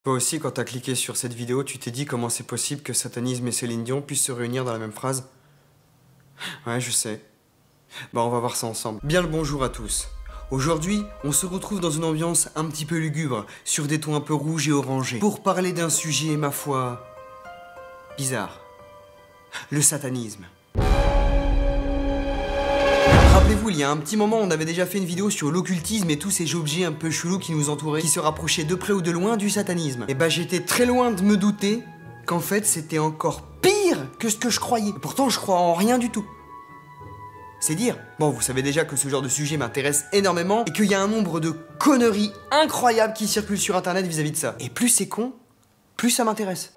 Toi aussi, quand t'as cliqué sur cette vidéo, tu t'es dit comment c'est possible que satanisme et Céline Dion puissent se réunir dans la même phrase? Ouais, je sais. Bah, on va voir ça ensemble. Bien le bonjour à tous. Aujourd'hui, on se retrouve dans une ambiance un petit peu lugubre, sur des tons un peu rouges et orangés, pour parler d'un sujet, ma foi, bizarre. Le satanisme. Rappelez-vous, il y a un petit moment, on avait déjà fait une vidéo sur l'occultisme et tous ces objets un peu chelous qui nous entouraient, qui se rapprochaient de près ou de loin du satanisme. Et bah j'étais très loin de me douter qu'en fait c'était encore pire que ce que je croyais. Et pourtant je crois en rien du tout. C'est dire. Bon, vous savez déjà que ce genre de sujet m'intéresse énormément et qu'il y a un nombre de conneries incroyables qui circulent sur internet vis-à-vis de ça. Et plus c'est con, plus ça m'intéresse.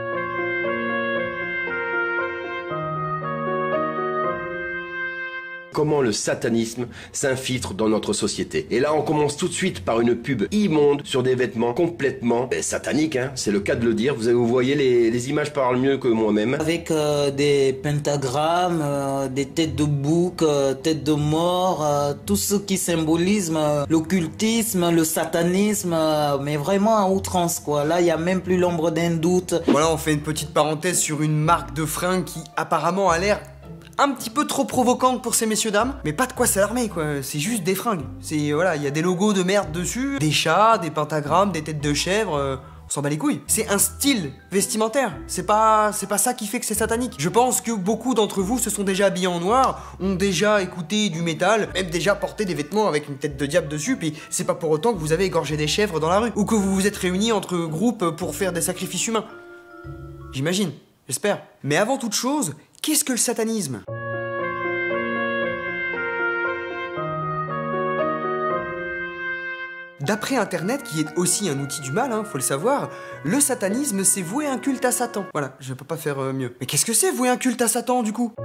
Comment le satanisme s'infiltre dans notre société. Et là, on commence tout de suite par une pub immonde sur des vêtements complètement sataniques, hein, c'est le cas de le dire. Vous voyez, les images parlent mieux que moi-même. Avec des pentagrammes, des têtes de bouc, têtes de mort, tout ce qui symbolise l'occultisme, le satanisme, mais vraiment à outrance, quoi. Là, il n'y a même plus l'ombre d'un doute. Voilà, on fait une petite parenthèse sur une marque de fringues qui apparemment a l'air un petit peu trop provocante pour ces messieurs dames, mais pas de quoi s'alarmer quoi, c'est juste des fringues. C'est voilà, il y a des logos de merde dessus, des chats, des pentagrammes, des têtes de chèvre, on s'en bat les couilles. C'est un style vestimentaire, c'est pas ça qui fait que c'est satanique. Je pense que beaucoup d'entre vous se sont déjà habillés en noir, ont déjà écouté du métal, même déjà porté des vêtements avec une tête de diable dessus, puis c'est pas pour autant que vous avez égorgé des chèvres dans la rue, ou que vous vous êtes réunis entre groupes pour faire des sacrifices humains. J'imagine, j'espère. Mais avant toute chose, qu'est-ce que le satanisme? D'après Internet, qui est aussi un outil du mal, hein, faut le savoir, le satanisme c'est vouer un culte à Satan. Voilà, je peux pas faire mieux. Mais qu'est-ce que c'est vouer un culte à Satan du coup?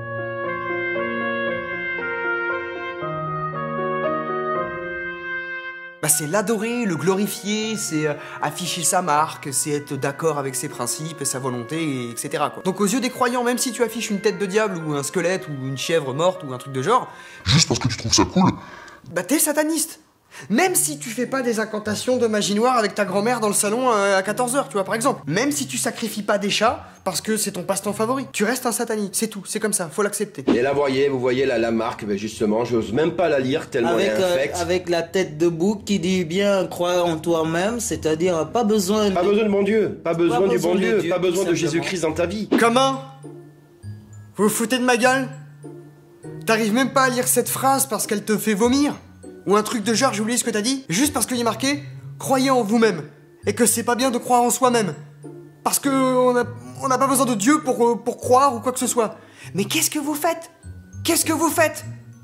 Bah c'est l'adorer, le glorifier, c'est afficher sa marque, c'est être d'accord avec ses principes, sa volonté, etc. quoi. Donc aux yeux des croyants, même si tu affiches une tête de diable ou un squelette ou une chèvre morte ou un truc de genre, juste parce que tu trouves ça cool, bah t'es sataniste. Même si tu fais pas des incantations de magie noire avec ta grand-mère dans le salon à 14h, tu vois, par exemple. Même si tu sacrifies pas des chats parce que c'est ton passe-temps favori. Tu restes un sataniste, c'est tout, c'est comme ça, faut l'accepter. Et là, vous voyez la marque, justement, j'ose même pas la lire tellement elle est infecte. Avec la tête de bouc qui dit bien croire en toi-même, c'est-à-dire pas besoin de bon Dieu, pas besoin du bon Dieu, pas besoin de simplement. Jésus-Christ dans ta vie. Comment? Vous vous foutez de ma gueule? T'arrives même pas à lire cette phrase parce qu'elle te fait vomir? Ou un truc de genre, j'ai oublié ce que t'as dit, juste parce qu'il est marqué « Croyez en vous-même » et que c'est pas bien de croire en soi-même. Parce que on n'a pas besoin de Dieu pour croire ou quoi que ce soit. Mais qu'est-ce que vous faites? Qu'est-ce que vous faites?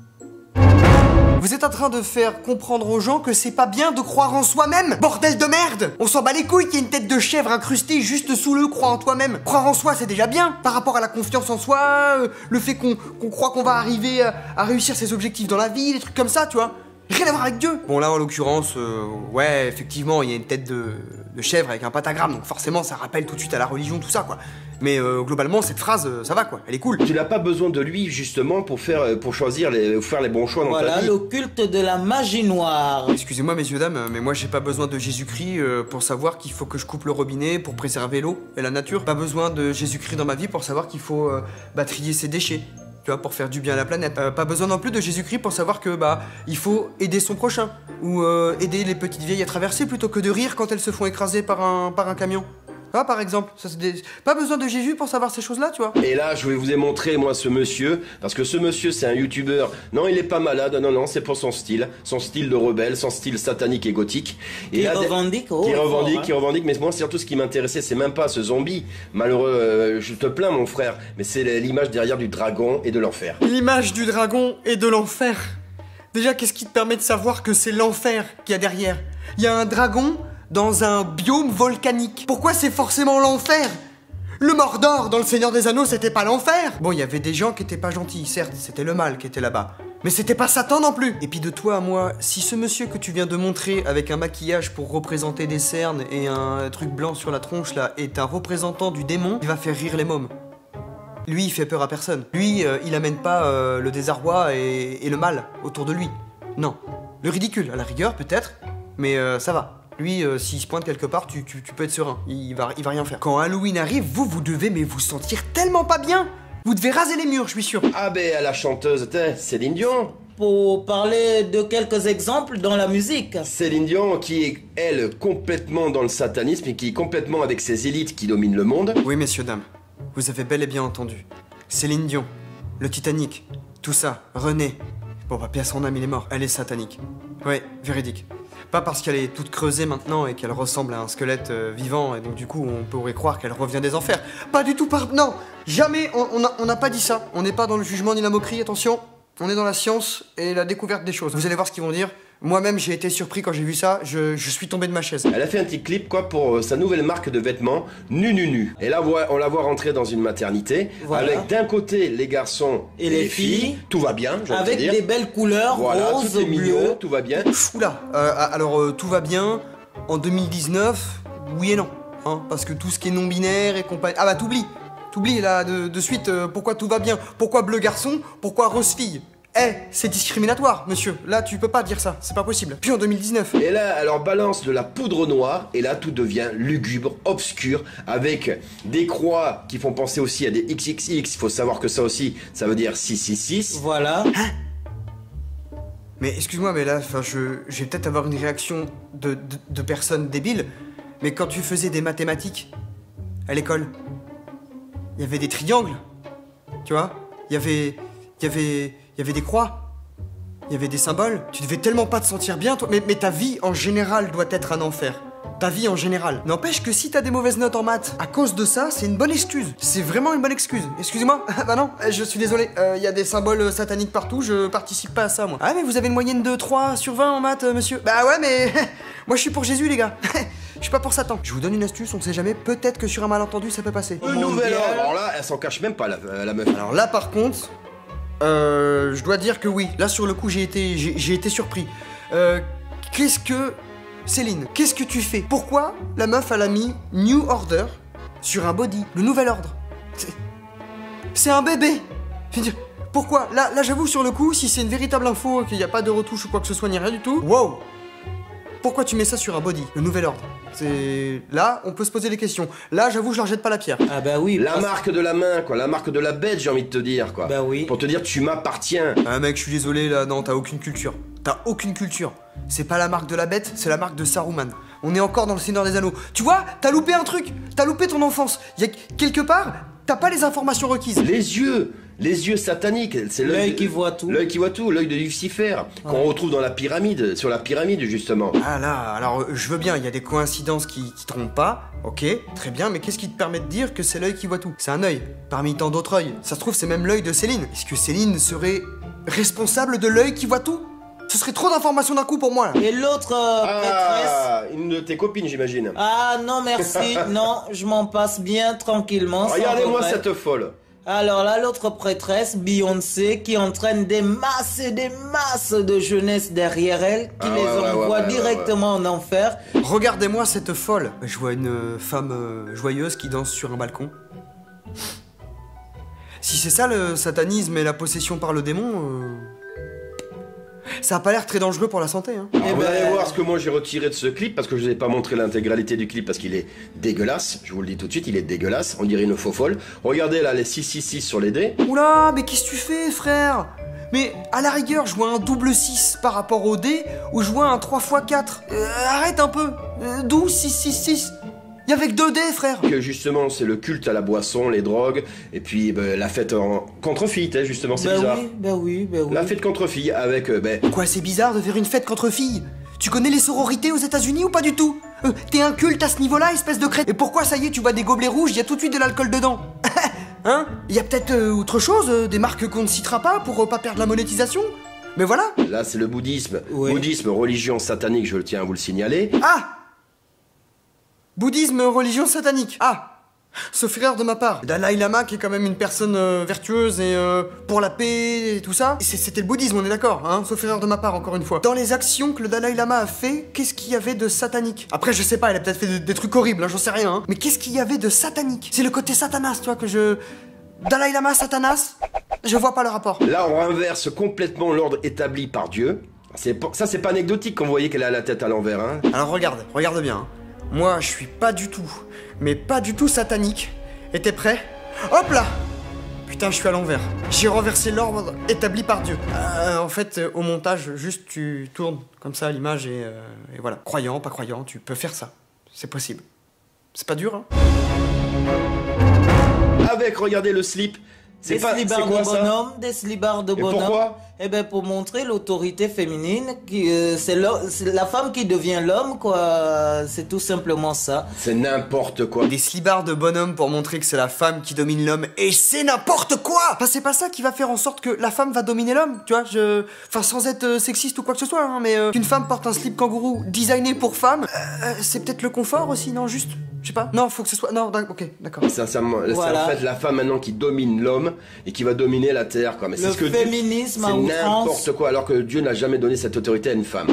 Vous êtes en train de faire comprendre aux gens que c'est pas bien de croire en soi-même. Bordel de merde! On s'en bat les couilles qu'il y ait une tête de chèvre incrustée juste sous le croire en toi-même. Croire en soi, c'est déjà bien. Par rapport à la confiance en soi, le fait qu'on croit qu'on va arriver à réussir ses objectifs dans la vie, des trucs comme ça, tu vois. Rien à voir avec Dieu. Bon là en l'occurrence, ouais effectivement il y a une tête de chèvre avec un pentagramme, donc forcément ça rappelle tout de suite à la religion tout ça quoi. Mais globalement cette phrase ça va quoi, elle est cool. Tu n'as pas besoin de lui justement pour faire les bons choix dans ta vie. Voilà le culte de la magie noire. Excusez-moi messieurs dames, mais moi j'ai pas besoin de Jésus-Christ pour savoir qu'il faut que je coupe le robinet pour préserver l'eau et la nature. Pas besoin de Jésus-Christ dans ma vie pour savoir qu'il faut trier ses déchets. Tu vois, pour faire du bien à la planète. Pas besoin non plus de Jésus-Christ pour savoir que, il faut aider son prochain. Ou aider les petites vieilles à traverser plutôt que de rire quand elles se font écraser par un camion. Ah, par exemple. Ça, pas besoin de Jésus pour savoir ces choses-là, tu vois. Et là, je vais vous montrer, moi, ce monsieur. Parce que ce monsieur, c'est un youtubeur. Non, il est pas malade. Non, c'est pour son style. Son style de rebelle, son style satanique et gothique. Et qui revendique, qui revendique. Mais moi, surtout, ce qui m'intéressait, c'est même pas ce zombie. Malheureux, je te plains, mon frère. Mais c'est l'image derrière du dragon et de l'enfer. L'image du dragon et de l'enfer. Déjà, qu'est-ce qui te permet de savoir que c'est l'enfer qu'il y a derrière? Il y a un dragon dans un biome volcanique. Pourquoi c'est forcément l'enfer? Le Mordor dans le Seigneur des Anneaux, c'était pas l'enfer. Bon, il y avait des gens qui étaient pas gentils, certes, c'était le mal qui était là-bas. Mais c'était pas Satan non plus. Et puis de toi à moi, si ce monsieur que tu viens de montrer avec un maquillage pour représenter des cernes et un truc blanc sur la tronche là est un représentant du démon, il va faire rire les mômes. Lui, il fait peur à personne. Lui, il amène pas le désarroi et le mal autour de lui. Non. Le ridicule, à la rigueur, peut-être, mais ça va. Lui, s'il se pointe quelque part, tu peux être serein. Il va rien faire. Quand Halloween arrive, vous devez vous sentir tellement pas bien. Vous devez raser les murs, je suis sûr. Ah ben, la chanteuse, Céline Dion. Pour parler de quelques exemples dans la musique. Céline Dion qui est, elle, complètement dans le satanisme et qui est complètement avec ses élites qui dominent le monde. Oui, messieurs, dames, vous avez bel et bien entendu. Céline Dion, le Titanic, tout ça, René. Bon, bah, paix à son âme, il est mort. Elle est satanique. Ouais, véridique. Pas parce qu'elle est toute creusée maintenant et qu'elle ressemble à un squelette vivant et donc du coup on pourrait croire qu'elle revient des enfers. Pas du tout Non, jamais, on n'a pas dit ça. On n'est pas dans le jugement ni la moquerie, attention. On est dans la science et la découverte des choses. Vous allez voir ce qu'ils vont dire. Moi-même, j'ai été surpris quand j'ai vu ça. Je suis tombé de ma chaise. Elle a fait un petit clip, quoi, pour sa nouvelle marque de vêtements, Nu. Et là, on la voit rentrer dans une maternité, voilà. Avec d'un côté les garçons et les filles. Tout va bien, j'ai envie de dire. Avec des belles couleurs, voilà, rose, tout est mignon, bleu. tout va bien. Oula, alors tout va bien. En 2019, oui et non. Hein, parce que tout ce qui est non-binaire et compagnie... Ah bah t'oublies là de suite pourquoi tout va bien. Pourquoi bleu garçon, pourquoi rose fille. C'est discriminatoire, monsieur. Là, tu peux pas dire ça, c'est pas possible. Puis en 2019. Et là, alors balance de la poudre noire, et là, tout devient lugubre, obscur, avec des croix qui font penser aussi à des XXX. Il faut savoir que ça aussi, ça veut dire 666. Voilà. Hein? Mais excuse-moi, mais là, je vais peut-être avoir une réaction de personnes débiles, mais quand tu faisais des mathématiques à l'école, il y avait des triangles, tu vois? Il y avait des croix, il y avait des symboles. Tu devais tellement pas te sentir bien, toi. Mais ta vie en général doit être un enfer. Ta vie en général. N'empêche que si t'as des mauvaises notes en maths, à cause de ça, c'est une bonne excuse. C'est vraiment une bonne excuse. Excusez-moi. Bah non, je suis désolé. Il y a des symboles sataniques partout, je participe pas à ça, moi. Ah, mais vous avez une moyenne de 3 sur 20 en maths, monsieur? Bah ouais, mais moi je suis pour Jésus, les gars. Je suis pas pour Satan. Je vous donne une astuce, on sait jamais. Peut-être que sur un malentendu, ça peut passer. Une nouvelle ordre. Alors là, elle s'en cache même pas, la meuf. Alors là, par contre... je dois dire que oui, là sur le coup j'ai été surpris. Qu'est-ce que... Céline, qu'est-ce que tu fais? Pourquoi la meuf elle a mis New Order sur un body, le nouvel ordre? C'est un bébé. Je veux dire, pourquoi? Là j'avoue sur le coup, si c'est une véritable info, qu'il n'y a pas de retouche ou quoi que ce soit, ni rien du tout, wow. Pourquoi tu mets ça sur un body, le nouvel ordre? C'est... Là, on peut se poser des questions. Là, j'avoue, je leur jette pas la pierre. Ah bah oui. La marque de la main, quoi. La marque de la bête, j'ai envie de te dire, quoi. Bah oui. Pour te dire, tu m'appartiens. Ah mec, je suis désolé, là, non, t'as aucune culture. T'as aucune culture. C'est pas la marque de la bête, c'est la marque de Saruman. On est encore dans le Seigneur des Anneaux. Tu vois, t'as loupé un truc. T'as loupé ton enfance. Y a quelque part, t'as pas les informations requises. Les yeux sataniques, c'est l'œil qui voit tout. L'œil qui voit tout, l'œil de Lucifer, qu'on retrouve dans la pyramide, sur la pyramide justement. Ah là, alors je veux bien, il y a des coïncidences qui trompent pas, ok, très bien, mais qu'est-ce qui te permet de dire que c'est l'œil qui voit tout? C'est un œil, parmi tant d'autres œils. Ça se trouve, c'est même l'œil de Céline. Est-ce que Céline serait responsable de l'œil qui voit tout? Ce serait trop d'informations d'un coup pour moi là. Et l'autre prêtresse? Une de tes copines, j'imagine. Ah non merci, non, je m'en passe bien tranquillement. Regardez-moi cette folle. Alors là, l'autre prêtresse, Beyoncé, qui entraîne des masses et des masses de jeunesse derrière elle, qui envoie directement en enfer. Regardez-moi cette folle. Je vois une femme joyeuse qui danse sur un balcon. Si c'est ça le satanisme et la possession par le démon, ça a pas l'air très dangereux pour la santé, hein. Alors, vous allez voir ce que moi j'ai retiré de ce clip, parce que je vous ai pas montré l'intégralité du clip, parce qu'il est dégueulasse. Je vous le dis tout de suite, il est dégueulasse. On dirait une faux folle. Regardez là les 666 sur les dés. Oula, mais qu'est-ce que tu fais, frère? Mais à la rigueur, je vois un double 6 par rapport au dé, ou je vois un 3x4. Arrête un peu. 12, 6, 6, 6. Y'a avec 2 dés, frère. Que justement, c'est le culte à la boisson, les drogues, et puis la fête contre filles, justement, c'est bizarre. Bah oui. La fête contre filles avec, Quoi, c'est bizarre de faire une fête contre filles? Tu connais les sororités aux États-Unis ou pas du tout? T'es un culte à ce niveau-là, espèce de crête. Et pourquoi, ça y est, tu vois des gobelets rouges, y a tout de suite de l'alcool dedans? Hein? Y a peut-être autre chose, des marques qu'on ne citera pas pour pas perdre la monétisation? Mais voilà. Là, c'est le bouddhisme. Ouais. Bouddhisme, religion satanique, je le tiens à vous le signaler. Ah! Bouddhisme, religion satanique. Ah! Sauf erreur de ma part. Dalai Lama, qui est quand même une personne vertueuse et pour la paix et tout ça. C'était le bouddhisme, on est d'accord, hein? Sauf erreur de ma part, encore une fois. Dans les actions que le Dalai Lama a fait, qu'est-ce qu'il y avait de satanique? Après, je sais pas, il a peut-être fait des trucs horribles, hein, j'en sais rien, hein. Mais qu'est-ce qu'il y avait de satanique? C'est le côté satanas, toi, que je... Dalai Lama, satanas? Je vois pas le rapport. Là, on renverse complètement l'ordre établi par Dieu. Ça, c'est pas anecdotique quand vous voyez qu'elle a la tête à l'envers, hein. Alors regarde bien. Hein. Moi, je suis pas du tout, mais pas du tout satanique. Et t'es prêt? Hop là! Putain, je suis à l'envers. J'ai renversé l'ordre établi par Dieu. En fait, au montage, juste tu tournes comme ça l'image et voilà. Croyant, pas croyant, tu peux faire ça. C'est possible. C'est pas dur, hein? Avec, regardez le slip. Des slibards de bonhomme, des slibards de bonhomme. Pourquoi? Eh ben pour montrer l'autorité féminine, c'est la femme qui devient l'homme, quoi. C'est tout simplement ça. C'est n'importe quoi. Des slibards de bonhomme pour montrer que c'est la femme qui domine l'homme, et c'est n'importe quoi! Enfin, c'est pas ça qui va faire en sorte que la femme va dominer l'homme, tu vois, Enfin, sans être sexiste ou quoi que ce soit, hein, mais qu'une femme porte un slip kangourou designé pour femme, c'est peut-être le confort aussi, non, juste? Je sais pas. Non, faut que ce soit... Non, ok, d'accord. C'est en fait la femme maintenant qui domine l'homme et qui va dominer la terre, quoi. Mais c'est ce que féminisme à outrance. C'est n'importe quoi, alors que Dieu n'a jamais donné cette autorité à une femme.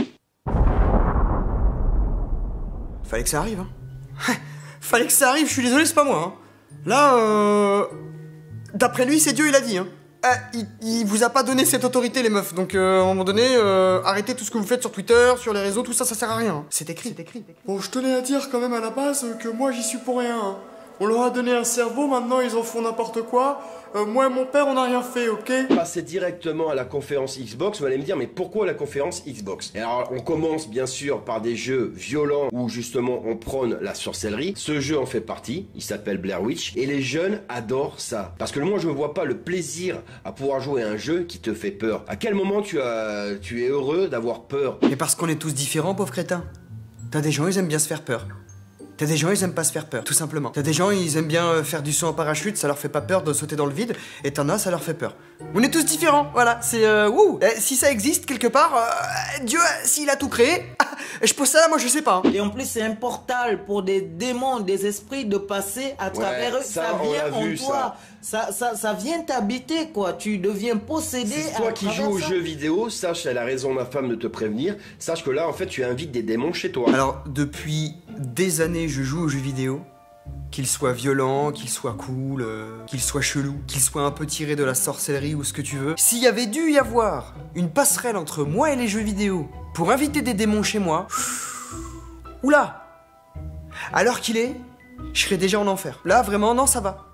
Fallait que ça arrive, hein. Fallait que ça arrive, je suis désolé, c'est pas moi, hein. Là, d'après lui, c'est Dieu, il a dit, hein. Il vous a pas donné cette autorité, les meufs, donc à un moment donné, arrêtez tout ce que vous faites sur Twitter, sur les réseaux, tout ça, ça sert à rien. Hein. C'est écrit. Bon, je tenais à dire quand même à la base que moi j'y suis pour rien. Hein. On leur a donné un cerveau, maintenant ils en font n'importe quoi. Moi et mon père, on n'a rien fait, ok? Passer directement à la conférence Xbox, vous allez me dire, mais pourquoi la conférence Xbox? Et alors, on commence bien sûr par des jeux violents où justement on prône la sorcellerie. Ce jeu en fait partie, il s'appelle Blair Witch, et les jeunes adorent ça. Parce que moi, je ne vois pas le plaisir à pouvoir jouer à un jeu qui te fait peur. À quel moment tu es heureux d'avoir peur? Mais parce qu'on est tous différents, pauvre crétin. T'as des gens, ils aiment bien se faire peur. T'as des gens, ils aiment pas se faire peur, tout simplement. T'as des gens, ils aiment bien faire du saut en parachute, ça leur fait pas peur de sauter dans le vide, et t'en as, ça leur fait peur. On est tous différents, voilà, c'est wouh. Si ça existe quelque part, Dieu, s'il a tout créé, je pose ça là, moi je sais pas. Hein. Et en plus, c'est un portal pour des démons, des esprits de passer à travers eux. Ça vient en toi. Ça vient t'habiter, quoi. Tu deviens possédé. C'est toi qui joues aux jeux vidéo, sache, elle a raison, ma femme, de te prévenir. Sache que là, en fait, tu invites des démons chez toi. Alors, depuis des années, je joue aux jeux vidéo. Qu'il soit violent, qu'il soit cool, qu'il soit chelou, qu'il soit un peu tiré de la sorcellerie ou ce que tu veux. S'il y avait dû y avoir une passerelle entre moi et les jeux vidéo pour inviter des démons chez moi, oula! À l'heure qu'il est, je serais déjà en enfer. Là, vraiment, non, ça va.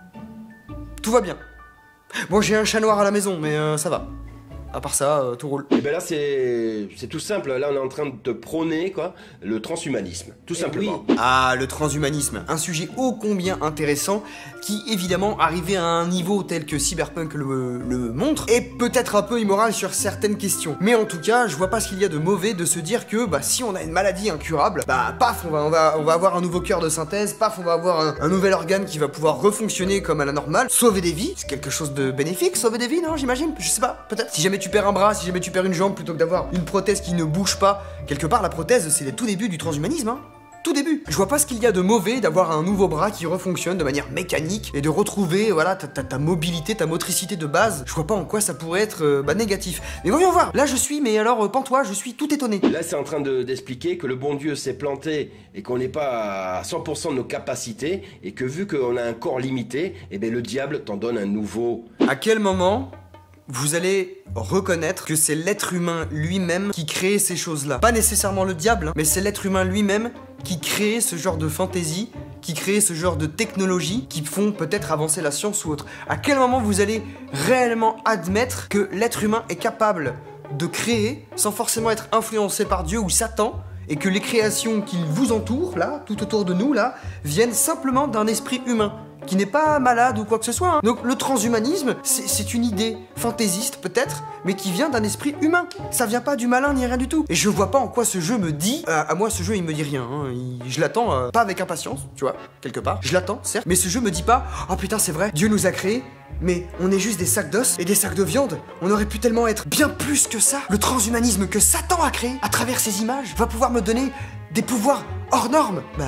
Tout va bien. Bon, j'ai un chat noir à la maison, mais ça va. À part ça, tout roule. Et ben là, c'est tout simple. Là, on est en train de te prôner, quoi, le transhumanisme. Tout simplement. Oui. Ah, le transhumanisme. Un sujet ô combien intéressant qui, évidemment, arrivé à un niveau tel que Cyberpunk le montre, est peut-être un peu immoral sur certaines questions. Mais en tout cas, je vois pas ce qu'il y a de mauvais de se dire que, bah, si on a une maladie incurable, bah, paf, on va avoir un nouveau cœur de synthèse, paf, on va avoir un nouvel organe qui va pouvoir refonctionner comme à la normale, sauver des vies. C'est quelque chose de bénéfique, sauver des vies, non, j'imagine? Je sais pas, peut-être. Si jamais tu perds un bras, si jamais tu perds une jambe, plutôt que d'avoir une prothèse qui ne bouge pas, quelque part, la prothèse, c'est le tout début du transhumanisme, hein. Tout début. Je vois pas ce qu'il y a de mauvais d'avoir un nouveau bras qui refonctionne de manière mécanique et de retrouver, voilà, ta mobilité, ta motricité de base. Je vois pas en quoi ça pourrait être négatif. Mais voyons voir. Là, je suis, mais alors, pantois, je suis tout étonné. Là, c'est en train d'expliquer que le bon Dieu s'est planté et qu'on n'est pas à 100% de nos capacités et que vu qu'on a un corps limité, eh ben, le diable t'en donne un nouveau. À quel moment vous allez reconnaître que c'est l'être humain lui-même qui crée ces choses-là? Pas nécessairement le diable, hein, mais c'est l'être humain lui-même qui crée ce genre de fantaisie, qui crée ce genre de technologie qui font peut-être avancer la science ou autre. À quel moment vous allez réellement admettre que l'être humain est capable de créer sans forcément être influencé par Dieu ou Satan, et que les créations qui vous entourent, là, tout autour de nous, là, viennent simplement d'un esprit humain qui n'est pas malade ou quoi que ce soit. Hein. Donc le transhumanisme, c'est une idée fantaisiste peut-être, mais qui vient d'un esprit humain. Ça vient pas du malin ni rien du tout. Et je vois pas en quoi ce jeu me dit... à moi, ce jeu, il me dit rien. Hein. Je l'attends, pas avec impatience, tu vois, quelque part. Je l'attends, certes, mais ce jeu me dit pas « Oh putain, c'est vrai, Dieu nous a créés, mais on est juste des sacs d'os et des sacs de viande. On aurait pu tellement être bien plus que ça. Le transhumanisme que Satan a créé, à travers ces images, va pouvoir me donner des pouvoirs hors normes. » Bah...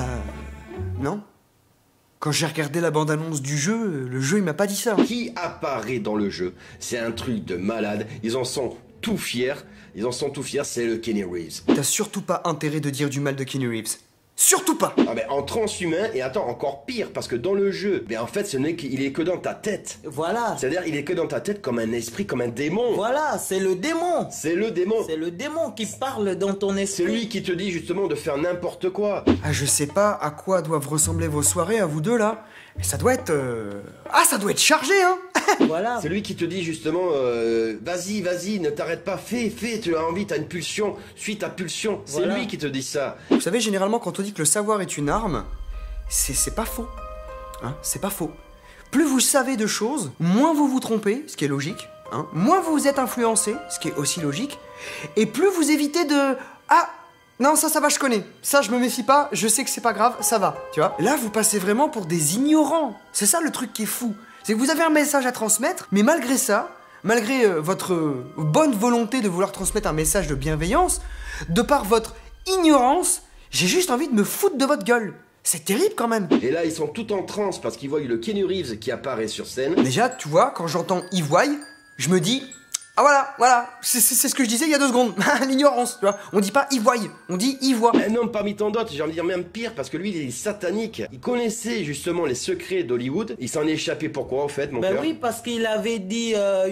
non. Quand j'ai regardé la bande-annonce du jeu, le jeu il m'a pas dit ça. Qui apparaît dans le jeu? C'est un truc de malade. Ils en sont tout fiers. C'est le Keanu Reeves. T'as surtout pas intérêt de dire du mal de Keanu Reeves. Surtout pas. Ah ben en transhumain, et attends, encore pire, parce que dans le jeu, ben en fait ce n'est qu'il est que dans ta tête. Voilà. C'est-à-dire il est que dans ta tête comme un esprit, comme un démon. Voilà, c'est le démon. C'est le démon. C'est le démon qui parle dans ton esprit. C'est lui qui te dit justement de faire n'importe quoi. Ah, je sais pas à quoi doivent ressembler vos soirées à vous deux là, mais ça doit être... Ah, ça doit être chargé, hein. Voilà. C'est lui qui te dit justement, vas-y, vas-y, ne t'arrête pas, fais, tu as envie, t'as une pulsion, suis ta pulsion. C'est Voilà. lui qui te dit ça. Vous savez, généralement, quand on dit que le savoir est une arme, c'est pas faux. Hein, c'est pas faux. Plus vous savez de choses, moins vous vous trompez, ce qui est logique. Hein, moins vous êtes influencé, ce qui est aussi logique. Et plus vous évitez de... Ah, non, ça va, je connais. Ça, je me méfie pas, je sais que c'est pas grave, ça va. Tu vois. Là, vous passez vraiment pour des ignorants. C'est ça le truc qui est fou. C'est que vous avez un message à transmettre, mais malgré ça, malgré votre bonne volonté de vouloir transmettre un message de bienveillance, de par votre ignorance, j'ai juste envie de me foutre de votre gueule. C'est terrible quand même. Et là, ils sont tout en transe parce qu'ils voient le Keanu Reeves qui apparaît sur scène. Déjà, tu vois, quand j'entends « Ivoy », je me dis... Ah voilà, c'est ce que je disais il y a 2 secondes. L'ignorance, tu vois. On dit pas Ivoy, on dit Ivoy. Un homme parmi tant d'autres, j'ai envie de dire même pire, parce que lui, il est satanique. Il connaissait justement les secrets d'Hollywood. Il s'en est échappé pourquoi, au fait, mon Ben cœur? oui, parce qu'il avait dit,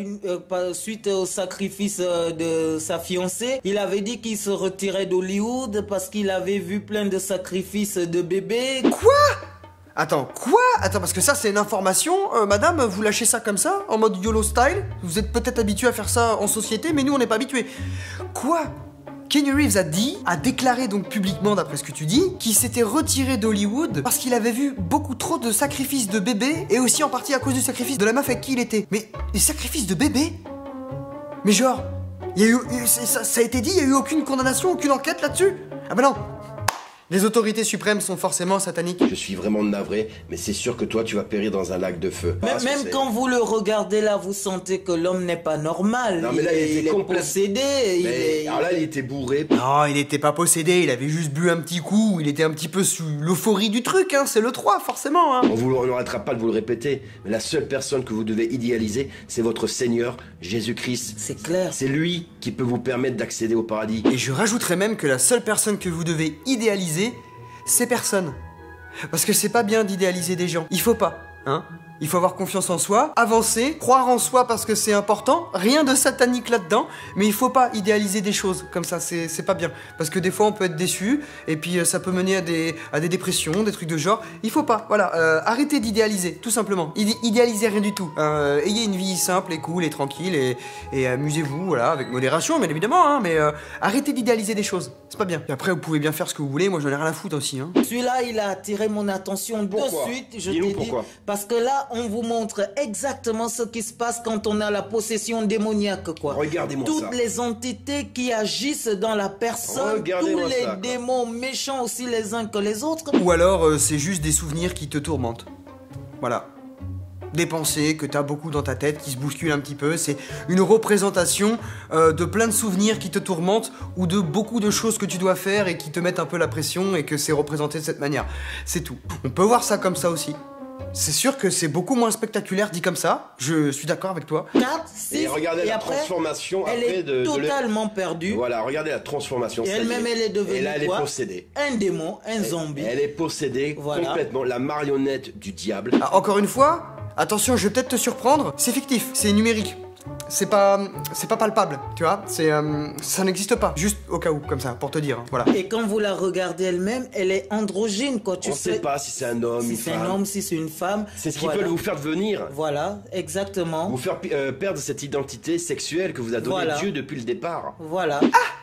suite au sacrifice de sa fiancée, il avait dit qu'il se retirait d'Hollywood parce qu'il avait vu plein de sacrifices de bébés. Quoi? Attends, quoi? Attends, parce que ça, c'est une information. Madame, vous lâchez ça comme ça, en mode YOLO style? Vous êtes peut-être habitué à faire ça en société, mais nous, on n'est pas habitués. Quoi? Keanu Reeves a déclaré donc publiquement, d'après ce que tu dis, qu'il s'était retiré d'Hollywood parce qu'il avait vu beaucoup trop de sacrifices de bébés, et aussi en partie à cause du sacrifice de la meuf avec qui il était. Mais, les sacrifices de bébés? Mais genre, il y a eu, ça a été dit, il y a eu aucune condamnation, aucune enquête là-dessus? Ah bah non! Les autorités suprêmes sont forcément sataniques. Je suis vraiment navré, mais c'est sûr que toi, tu vas périr dans un lac de feu. Même quand vous le regardez là, vous sentez que l'homme n'est pas normal. Non, mais là, il était est complètement possédé. Alors là, il était bourré. Non, il n'était pas possédé, il avait juste bu un petit coup, il était un petit peu sous l'euphorie du truc, hein, c'est le 3 forcément. Hein. On n'arrêtera pas de vous le répéter, mais la seule personne que vous devez idéaliser, c'est votre Seigneur, Jésus-Christ. C'est clair. C'est lui qui peut vous permettre d'accéder au paradis. Et je rajouterais même que la seule personne que vous devez idéaliser, c'est personne. Parce que c'est pas bien d'idéaliser des gens. Il faut pas, hein. Il faut avoir confiance en soi, avancer, croire en soi parce que c'est important, rien de satanique là-dedans, mais il faut pas idéaliser des choses comme ça, c'est pas bien. Parce que des fois on peut être déçu, et puis ça peut mener à des dépressions, des trucs de genre. Il faut pas, voilà, arrêtez d'idéaliser, tout simplement. Idéalisez rien du tout. Ayez une vie simple et cool et tranquille, et amusez-vous, voilà, avec modération, bien évidemment, hein, mais arrêtez d'idéaliser des choses, c'est pas bien. Et après vous pouvez bien faire ce que vous voulez, moi j'en ai rien à foutre aussi, hein. Celui-là, il a attiré mon attention Pourquoi? de suite, je Dis-nous t'ai dit. pourquoi. Parce que là, on vous montre exactement ce qui se passe quand on a la possession démoniaque, quoi. Regardez-moi Toutes ça. les entités qui agissent dans la personne, tous Regardez-moi les ça, quoi. démons méchants aussi les uns que les autres. Ou alors c'est juste des souvenirs qui te tourmentent. Voilà. Des pensées que t'as beaucoup dans ta tête, qui se bousculent un petit peu, c'est une représentation de plein de souvenirs qui te tourmentent, ou de beaucoup de choses que tu dois faire et qui te mettent un peu la pression, et que c'est représenté de cette manière. C'est tout. On peut voir ça comme ça aussi. C'est sûr que c'est beaucoup moins spectaculaire dit comme ça, je suis d'accord avec toi. 4, 6, Et regardez la après, transformation elle après est de totalement perdue. Voilà, regardez la transformation. Et ça y elle-même, elle est devenue Et là, elle est quoi? possédée. Un démon, un zombie. Elle est possédée Voilà. complètement, la marionnette du diable. Ah, encore une fois, attention, je vais peut-être te surprendre, c'est fictif, c'est numérique. C'est pas palpable, tu vois, ça n'existe pas, juste au cas où, comme ça, pour te dire, hein, voilà. Et quand vous la regardez elle-même, elle est androgyne, quoi. Tu On sait pas si c'est un homme, si une c'est femme. un homme, si c'est une femme. C'est ce qu'ils Voilà. veulent vous faire devenir. Voilà, exactement. Vous faire perdre cette identité sexuelle que vous a donnée Voilà. Dieu depuis le départ. Voilà.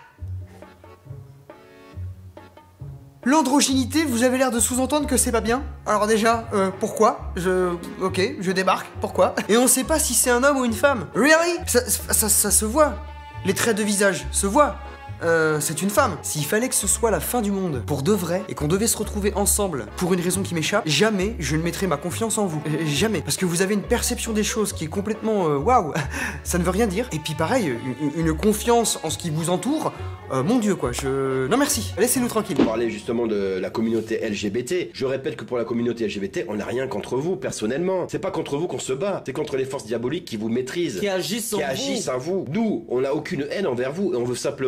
L'androgynité, vous avez l'air de sous-entendre que c'est pas bien. Alors déjà, pourquoi? Ok, je débarque, pourquoi? Et on sait pas si c'est un homme ou une femme. Really? Ça se voit. Les traits de visage se voient. C'est une femme. S'il fallait que ce soit la fin du monde, pour de vrai, et qu'on devait se retrouver ensemble pour une raison qui m'échappe, jamais je ne mettrai ma confiance en vous. Jamais. Parce que vous avez une perception des choses qui est complètement waouh. Ça ne veut rien dire. Et puis pareil, une confiance en ce qui vous entoure. Mon Dieu, quoi. Non merci. Laissez-nous tranquille. Vous parlez justement de la communauté LGBT. Je répète que pour la communauté LGBT, on n'a rien contre vous, personnellement. C'est pas contre vous qu'on se bat. C'est contre les forces diaboliques qui vous maîtrisent. Qui agissent en Qui vous. agissent à vous. Nous, on n'a aucune haine envers vous. Et on veut simplement que vous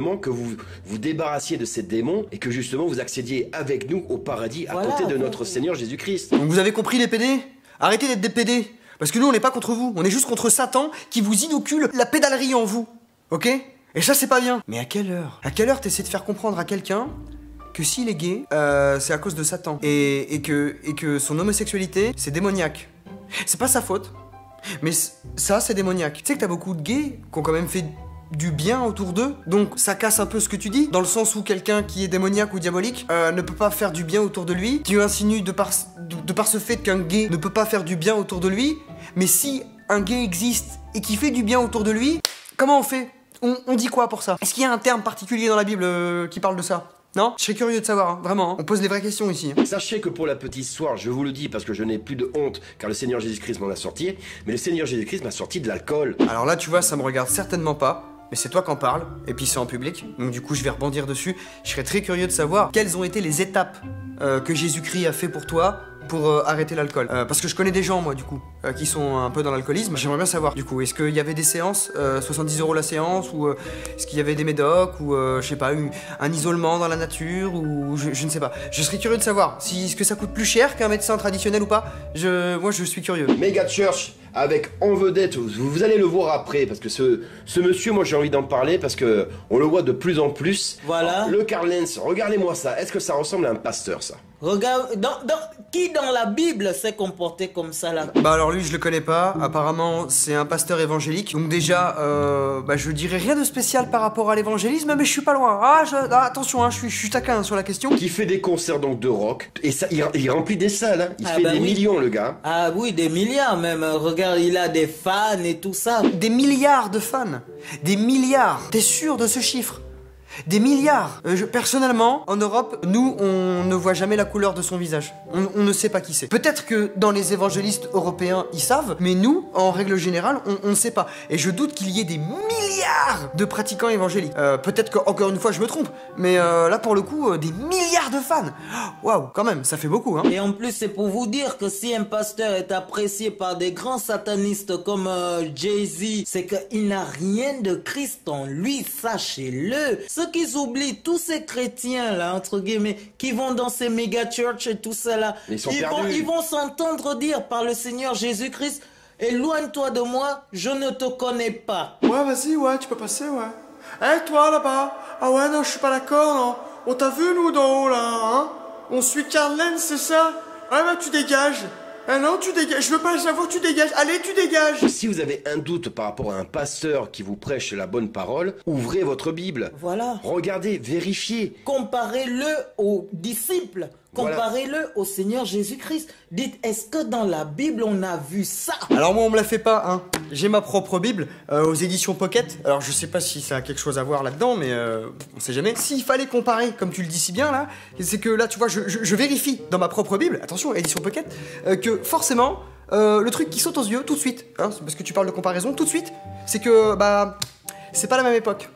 vous vous débarrassiez de ces démons et que justement vous accédiez avec nous au paradis à côté de notre Seigneur Jésus-Christ. Donc vous avez compris les PD? Arrêtez d'être des PD. Parce que nous on n'est pas contre vous, on est juste contre Satan qui vous inocule la pédalerie en vous. Ok? Et ça c'est pas bien. Mais à quelle heure? À quelle heure t'essaies de faire comprendre à quelqu'un que s'il est gay, c'est à cause de Satan. Et que son homosexualité, c'est démoniaque. C'est pas sa faute. Mais ça, c'est démoniaque. Tu sais que t'as beaucoup de gays qui ont quand même fait du bien autour d'eux. Donc ça casse un peu ce que tu dis, dans le sens où quelqu'un qui est démoniaque ou diabolique ne peut pas faire du bien autour de lui. Tu insinues de par ce fait qu'un gay ne peut pas faire du bien autour de lui. Mais si un gay existe et qui fait du bien autour de lui, comment on fait? On dit quoi pour ça? Est-ce qu'il y a un terme particulier dans la Bible qui parle de ça? Non? Je serais curieux de savoir, hein. Vraiment, hein. On pose les vraies questions ici. Sachez que pour la petite histoire, je vous le dis parce que je n'ai plus de honte, car le Seigneur Jésus-Christ m'en a sorti, mais le Seigneur Jésus-Christ m'a sorti de l'alcool. Alors là, tu vois, ça me regarde certainement pas, mais c'est toi qui en parles, et puis c'est en public, donc du coup je vais rebondir dessus. Je serais très curieux de savoir quelles ont été les étapes que Jésus-Christ a fait pour toi pour arrêter l'alcool. Parce que je connais des gens, moi, du coup, qui sont un peu dans l'alcoolisme. J'aimerais bien savoir, du coup, est-ce qu'il y avait des séances, 70 € la séance, ou est-ce qu'il y avait des médocs, ou je sais pas, un isolement dans la nature, ou je ne sais pas. Je serais curieux de savoir si est-ce que ça coûte plus cher qu'un médecin traditionnel ou pas. Moi, je suis curieux. Mega Church avec en vedette, vous allez le voir après, parce que ce monsieur, moi j'ai envie d'en parler, parce que on le voit de plus en plus. Voilà. Le Carl Lentz, regardez-moi ça, est-ce que ça ressemble à un pasteur, ça? Regarde, qui dans la Bible s'est comporté comme ça là? Bah alors lui je le connais pas, apparemment c'est un pasteur évangélique. Donc déjà, je dirais rien de spécial par rapport à l'évangélisme, mais je suis pas loin. Attention, hein, je suis taquin sur la question. Qui fait des concerts donc de rock, et ça, il remplit des salles, hein. Il fait des millions le gars. Ah oui, des milliards même, regarde, il a des fans et tout ça. Des milliards de fans, des milliards, t'es sûr de ce chiffre? Des milliards. Personnellement, en Europe, nous, on ne voit jamais la couleur de son visage. On ne sait pas qui c'est. Peut-être que dans les évangélistes européens, ils savent, mais nous, en règle générale, on ne sait pas. Et je doute qu'il y ait des milliards de pratiquants évangéliques. Peut-être qu'encore une fois, je me trompe, mais là, pour le coup, des milliards de fans. Waouh, quand même, ça fait beaucoup, hein. Et en plus, c'est pour vous dire que si un pasteur est apprécié par des grands satanistes comme Jay-Z, c'est qu'il n'a rien de Christ en lui, sachez-le. Ceux qui oublient, tous ces chrétiens là, entre guillemets, qui vont dans ces méga church et tout ça là, ils vont s'entendre dire par le Seigneur Jésus-Christ, éloigne-toi de moi, je ne te connais pas. Ouais, vas-y, ouais, tu peux passer, ouais. Eh, toi là-bas, ah ouais, non, je suis pas d'accord, non. On t'a vu, nous, d'en haut, là, hein. On suit Carl Lentz, c'est ça? Ouais, bah, tu dégages. Ah non, tu dégages, je veux pas savoir, tu dégages. Allez, tu dégages. Si vous avez un doute par rapport à un pasteur qui vous prêche la bonne parole, ouvrez votre Bible. Voilà. Regardez, vérifiez. Comparez-le aux disciples. Comparez-le au Seigneur Jésus-Christ. Dites, est-ce que dans la Bible, on a vu ça? Alors moi, on me la fait pas, hein. J'ai ma propre Bible aux éditions Pocket. Alors je sais pas si ça a quelque chose à voir là-dedans, mais on sait jamais. S'il fallait comparer, comme tu le dis si bien là, c'est que là, tu vois, je vérifie dans ma propre Bible, attention, édition Pocket, que forcément, le truc qui saute aux yeux tout de suite, hein, parce que tu parles de comparaison, tout de suite, c'est que, c'est pas la même époque.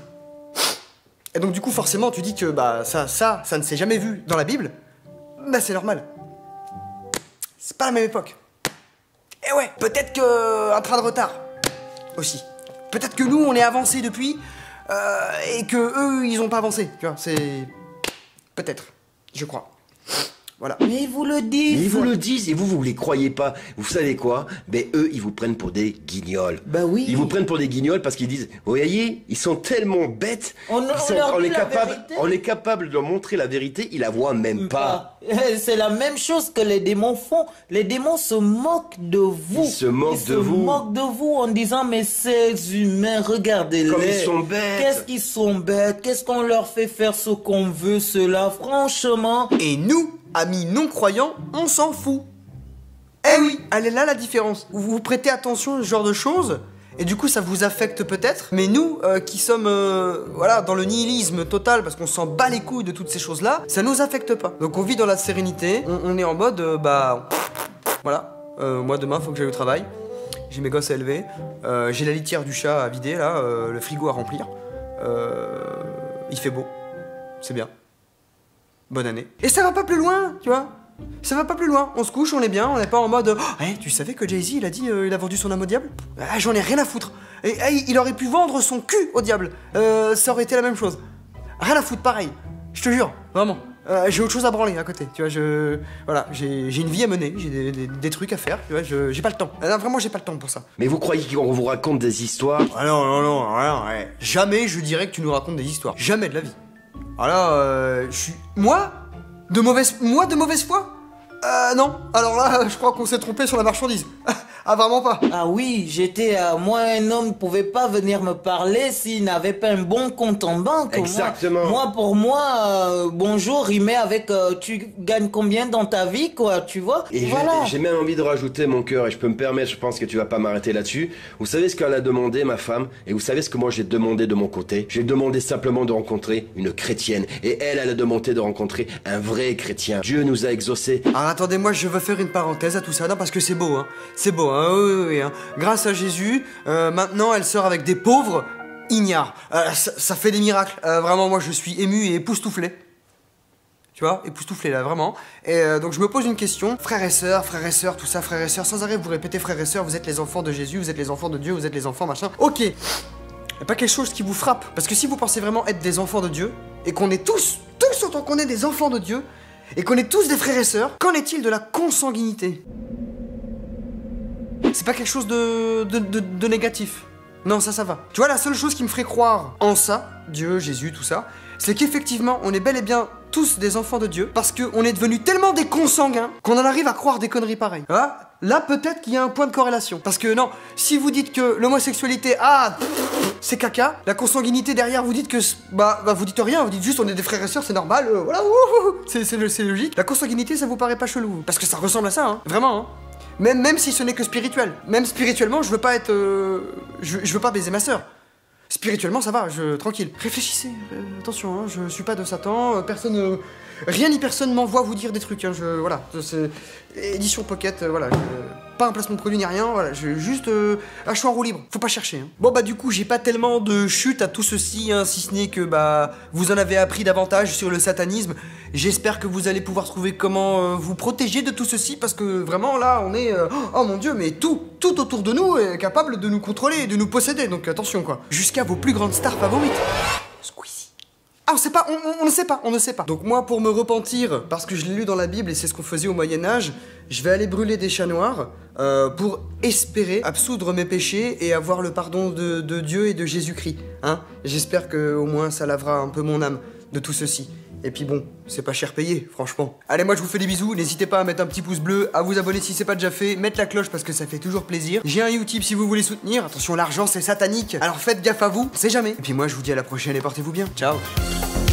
Et donc du coup, forcément, tu dis que, ça ne s'est jamais vu dans la Bible. Bah c'est normal. C'est pas la même époque. Et ouais, peut-être que un train de retard aussi. Peut-être que nous on est avancé depuis et que eux ils ont pas avancé. Tu vois, c'est peut-être, je crois. Voilà. Mais ils vous le disent. Mais ils vous le disent et vous les croyez pas. Vous savez quoi? Ben eux, ils vous prennent pour des guignols. Bah oui. Ils vous prennent pour des guignols parce qu'ils disent, vous voyez, ils sont tellement bêtes. On est capable de leur montrer la vérité, ils la voient même pas. C'est la même chose que les démons font. Les démons se moquent de vous. Ils se moquent de vous en disant, mais ces humains, regardez-les. Comme ils sont bêtes. Qu'est-ce qu'ils sont bêtes? Qu'est-ce qu'on leur fait faire ce qu'on veut, cela? Franchement. Et nous, amis non-croyants, on s'en fout. Eh oui, elle est là la différence. Vous prêtez attention à ce genre de choses, et du coup ça vous affecte peut-être, mais nous qui sommes dans le nihilisme total, parce qu'on s'en bat les couilles de toutes ces choses-là, ça nous affecte pas. Donc on vit dans la sérénité, on est en mode, voilà, moi demain faut que j'aille au travail, j'ai mes gosses à élever, j'ai la litière du chat à vider, là, le frigo à remplir, il fait beau, c'est bien. Bonne année. Et ça va pas plus loin, tu vois. Ça va pas plus loin. On se couche, on est bien, on n'est pas en mode tu savais que Jay-Z, il a dit il a vendu son âme au diable? J'en ai rien à foutre. Il aurait pu vendre son cul au diable. Ça aurait été la même chose. Rien à foutre, pareil. Je te jure, vraiment. J'ai autre chose à branler à côté, tu vois, voilà, j'ai une vie à mener, j'ai des trucs à faire, tu vois, j'ai pas le temps. Non, vraiment, j'ai pas le temps pour ça. Mais vous croyez qu'on vous raconte des histoires? Ah non, rien, ouais. Jamais je dirais que tu nous racontes des histoires. Jamais de la vie. Alors là, je suis... Moi de mauvaise foi? Non. Alors là, je crois qu'on s'est trompé sur la marchandise. Ah, vraiment pas. Ah oui, moi, un homme ne pouvait pas venir me parler s'il n'avait pas un bon compte en banque. Exactement. Pour moi, bonjour, rimait avec tu gagnes combien dans ta vie, quoi, tu vois. Et voilà. J'ai même envie de rajouter mon cœur, et je peux me permettre, je pense que tu vas pas m'arrêter là-dessus. Vous savez ce qu'elle a demandé, ma femme? Et vous savez ce que moi j'ai demandé de mon côté? J'ai demandé simplement de rencontrer une chrétienne. Et elle a demandé de rencontrer un vrai chrétien. Dieu nous a exaucés. Alors attendez, moi je veux faire une parenthèse à tout ça, non, parce que c'est beau, hein. C'est beau, hein, oui, hein. Grâce à Jésus, maintenant elle sort avec des pauvres ignares. Ça fait des miracles. Vraiment, moi je suis ému et époustouflé. Tu vois, époustouflé là, vraiment. Et donc je me pose une question. Frères et sœurs, tout ça, frères et sœurs, sans arrêt vous répétez frères et sœurs, vous êtes les enfants de Jésus, vous êtes les enfants de Dieu, vous êtes les enfants machin. Ok. Y'a pas quelque chose qui vous frappe? Parce que si vous pensez vraiment être des enfants de Dieu, et qu'on est tous autant qu'on est des enfants de Dieu, et qu'on est tous des frères et sœurs, qu'en est-il de la consanguinité? C'est pas quelque chose de négatif. Non, ça va. Tu vois, la seule chose qui me ferait croire en ça, Dieu, Jésus, tout ça, c'est qu'effectivement, on est bel et bien tous des enfants de Dieu, parce qu'on est devenus tellement des consanguins qu'on en arrive à croire des conneries pareilles. Ah, là, peut-être qu'il y a un point de corrélation. Parce que non, si vous dites que l'homosexualité, c'est caca, la consanguinité derrière, vous dites que, vous dites rien, vous dites juste on est des frères et sœurs, c'est normal, voilà, c'est logique. La consanguinité, ça vous paraît pas chelou? Parce que ça ressemble à ça, hein, vraiment, hein. Même si ce n'est que spirituel. Même spirituellement, je veux pas être... je veux pas baiser ma sœur. Spirituellement, ça va, tranquille. Réfléchissez, attention, hein, je suis pas de Satan, personne... rien ni personne m'envoie vous dire des trucs, hein, voilà. C'est... Édition Pocket, voilà. Pas un placement de produit ni rien, voilà. Juste... je suis en roue libre, faut pas chercher. Hein. Bon, du coup, j'ai pas tellement de chute à tout ceci, hein, si ce n'est que, vous en avez appris davantage sur le satanisme. J'espère que vous allez pouvoir trouver comment vous protéger de tout ceci, parce que vraiment, là, on est... oh mon Dieu, mais tout autour de nous est capable de nous contrôler et de nous posséder, donc attention, quoi. Jusqu'à vos plus grandes stars favorites. Squeezie. Ah, on sait pas, on ne sait pas. Donc moi, pour me repentir, parce que je l'ai lu dans la Bible et c'est ce qu'on faisait au Moyen-Âge, je vais aller brûler des chats noirs pour espérer absoudre mes péchés et avoir le pardon de Dieu et de Jésus-Christ. Hein. J'espère que au moins ça lavera un peu mon âme de tout ceci. Et puis bon, c'est pas cher payé, franchement. Allez, moi je vous fais des bisous, n'hésitez pas à mettre un petit pouce bleu, à vous abonner si c'est pas déjà fait, mettre la cloche parce que ça fait toujours plaisir. J'ai un Utip si vous voulez soutenir, attention l'argent c'est satanique, alors faites gaffe à vous, on sait jamais. Et puis moi je vous dis à la prochaine et portez-vous bien, ciao.